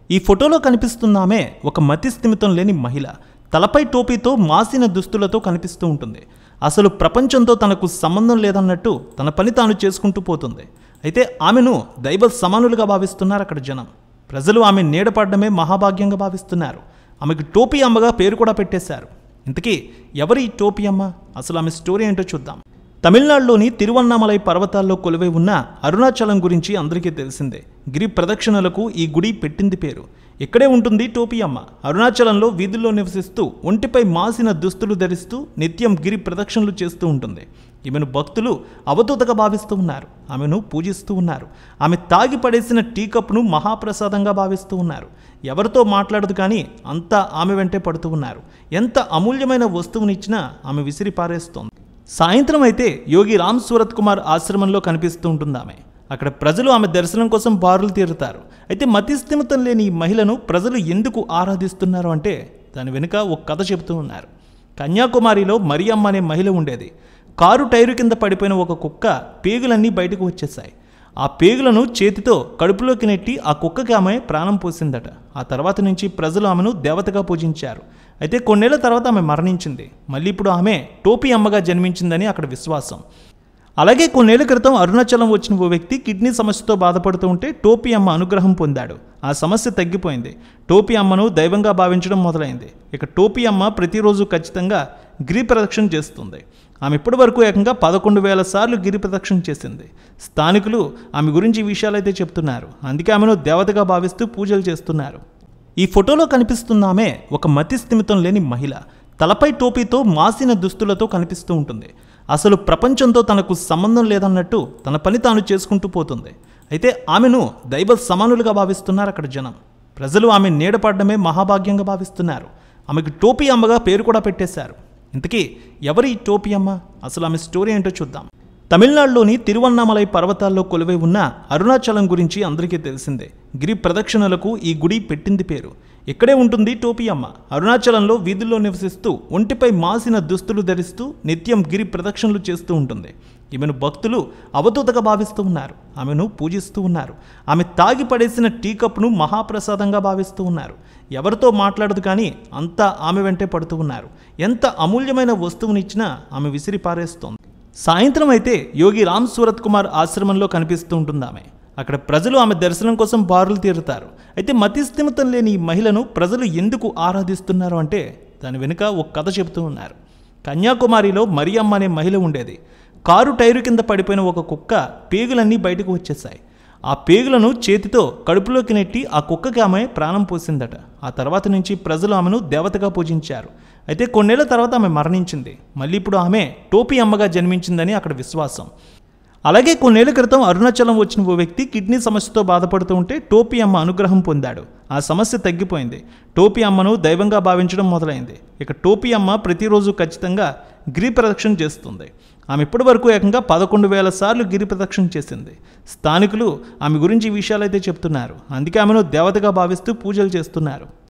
ఈ ఫోటోలో కనిపిస్తున్న ఆమె ఒక మతి స్థిమితం లేని మహిళ. తలపై టోపీతో మాసిన దుస్తులతో కనిపిస్తూ ఉంటుంది. అసలు ప్రపంచంతో తనకు సంబంధం లేదన్నట్టు తన పని తాను చేసుకుంటూ పోతుంది. అయితే ఆమెను దైవ సమానులుగా భావిస్తున్నారు అక్కడ జనం. ప్రజలు ఆమె నీడపడడమే మహాభాగ్యంగా భావిస్తున్నారు. ఆమెకు టోపీ అమ్మగా పేరు కూడా పెట్టేశారు. ఇంతకీ ఎవరి ఈ టోపీ అమ్మ? అసలు ఆమె స్టోరీ ఏంటో చూద్దాం. తమిళనాడులోని తిరువన్నామలై పర్వతాల్లో కొలువై ఉన్న అరుణాచలం గురించి అందరికీ తెలిసిందే. గిరి ప్రదక్షిణలకు ఈ గుడి పెట్టింది పేరు. ఇక్కడే ఉంటుంది టోపీ అమ్మ. అరుణాచలంలో వీధుల్లో నివసిస్తూ ఒంటిపై మాసిన దుస్తులు ధరిస్తూ నిత్యం గిరి ప్రదక్షిణలు చేస్తూ ఉంటుంది. ఈమెను భక్తులు అవధూతగా భావిస్తూ ఉన్నారు. ఆమెను పూజిస్తూ ఉన్నారు. ఆమె తాగి పడేసిన టీ కప్ను మహాప్రసాదంగా భావిస్తూ ఉన్నారు. ఎవరితో మాట్లాడదు కానీ అంతా ఆమె వెంటే పడుతూ ఉన్నారు. ఎంత అమూల్యమైన వస్తువునిచ్చినా ఆమె విసిరి పారేస్తోంది. సాయంత్రం అయితే యోగి రామ్ సూరత్ కుమార్ ఆశ్రమంలో కనిపిస్తూ ఉంటుంది ఆమె. అక్కడ ప్రజలు ఆమె దర్శనం కోసం బారులు తీరుతారు. అయితే మతి స్థిమితం లేని ఈ మహిళను ప్రజలు ఎందుకు ఆరాధిస్తున్నారు అంటే దాని వెనుక ఒక కథ చెబుతూ ఉన్నారు. కన్యాకుమారిలో మరియమ్మ అనే మహిళ ఉండేది. కారు టైరు కింద పడిపోయిన ఒక కుక్క పేగులన్నీ బయటకు వచ్చేసాయి. ఆ పేగులను చేతితో కడుపులోకి నెట్టి ఆ కుక్కకి ఆమె ప్రాణం పోసిందట. ఆ తర్వాత నుంచి ప్రజలు ఆమెను దేవతగా పూజించారు. అయితే కొన్నేళ్ల తర్వాత ఆమె మరణించింది. మళ్ళీ ఇప్పుడు ఆమె టోపీ అమ్మగా జన్మించిందని అక్కడ విశ్వాసం. అలాగే కొన్నేళ్ల క్రితం అరుణాచలం వచ్చిన ఓ వ్యక్తి కిడ్నీ సమస్యతో బాధపడుతూ ఉంటే టోపీ అమ్మ అనుగ్రహం పొందాడు. ఆ సమస్య తగ్గిపోయింది. టోపీ అమ్మను దైవంగా భావించడం మొదలైంది. ఇక టోపీ అమ్మ ప్రతిరోజు ఖచ్చితంగా గిరి ప్రదక్షిణ చేస్తుంది. ఆమె ఇప్పటి వరకు ఏకంగా 11,000 సార్లు గిరి ప్రదక్షిణ చేసింది. స్థానికులు ఆమె గురించి ఈ విషయాలైతే చెప్తున్నారు. అందుకే ఆమెను దేవతగా భావిస్తూ పూజలు చేస్తున్నారు. ఈ ఫోటోలో కనిపిస్తున్న ఆమె ఒక మతి స్థిమితం లేని మహిళ. తలపై టోపీతో మాసిన దుస్తులతో కనిపిస్తూ ఉంటుంది. అసలు ప్రపంచంతో తనకు సంబంధం లేదన్నట్టు తన పని తాను చేసుకుంటూ పోతుంది. అయితే ఆమెను దైవ సమానులుగా భావిస్తున్నారు అక్కడ జనం. ప్రజలు ఆమె నీడపడడమే మహాభాగ్యంగా భావిస్తున్నారు. ఆమెకు టోపీ అమ్మగా పేరు కూడా పెట్టేశారు. ఇంతకీ ఎవరి ఈ టోపీ అమ్మ? అసలు ఆమె స్టోరీ ఏంటో చూద్దాం. తమిళనాడులోని తిరువన్నామలై పర్వతాల్లో కొలువై ఉన్న అరుణాచలం గురించి అందరికీ తెలిసిందే. గిరి ప్రదక్షిణలకు ఈ గుడి పెట్టింది పేరు. ఇక్కడే ఉంటుంది టోపీ అమ్మ. అరుణాచలంలో వీధుల్లో నివసిస్తూ ఒంటిపై మాసిన దుస్తులు ధరిస్తూ నిత్యం గిరి ప్రదక్షిణలు చేస్తూ ఉంటుంది. ఈమెను భక్తులు అవధూతగా భావిస్తూ ఉన్నారు. ఆమెను పూజిస్తూ ఉన్నారు. ఆమె తాగి పడేసిన టీ కప్ను మహాప్రసాదంగా భావిస్తూ ఉన్నారు. ఎవరితో మాట్లాడదు కానీ అంతా ఆమె వెంటే పడుతూ ఉన్నారు. ఎంత అమూల్యమైన వస్తువునిచ్చినా ఆమె విసిరి పారేస్తోంది. సాయంత్రం అయితే యోగి రామ్ సూరత్ కుమార్ ఆశ్రమంలో కనిపిస్తూ ఉంటుంది ఆమె. అక్కడ ప్రజలు ఆమె దర్శనం కోసం బారులు తీరుతారు. అయితే మతి స్థిమితం లేని ఈ మహిళను ప్రజలు ఎందుకు ఆరాధిస్తున్నారు అంటే దాని వెనుక ఒక కథ చెబుతూ ఉన్నారు. కన్యాకుమారిలో మరియమ్మ అనే మహిళ ఉండేది. కారు టైరు కింద పడిపోయిన ఒక కుక్క పేగులన్నీ బయటకు వచ్చేసాయి. ఆ పేగులను చేతితో కడుపులోకి నెట్టి ఆ కుక్కకి ఆమె ప్రాణం పోసిందట. ఆ తర్వాత నుంచి ప్రజలు ఆమెను దేవతగా పూజించారు. అయితే కొన్నేళ్ల తర్వాత ఆమె మరణించింది. మళ్ళీ ఇప్పుడు ఆమె టోపీ అమ్మగా జన్మించిందని అక్కడ విశ్వాసం. అలాగే కొన్నేళ్ల క్రితం అరుణాచలం వచ్చిన ఓ వ్యక్తి కిడ్నీ సమస్యతో బాధపడుతూ ఉంటే టోపీ అమ్మ అనుగ్రహం పొందాడు. ఆ సమస్య తగ్గిపోయింది. టోపీ అమ్మను దైవంగా భావించడం మొదలైంది. ఇక టోపీ అమ్మ ప్రతిరోజు ఖచ్చితంగా గిరి ప్రదక్షిణ చేస్తుంది. ఆమె ఇప్పటి వరకు ఏకంగా 11,000 సార్లు గిరి ప్రదక్షిణ చేసింది. స్థానికులు ఆమె గురించి ఈ విషయాలైతే చెప్తున్నారు. అందుకే ఆమెను దేవతగా భావిస్తూ పూజలు చేస్తున్నారు.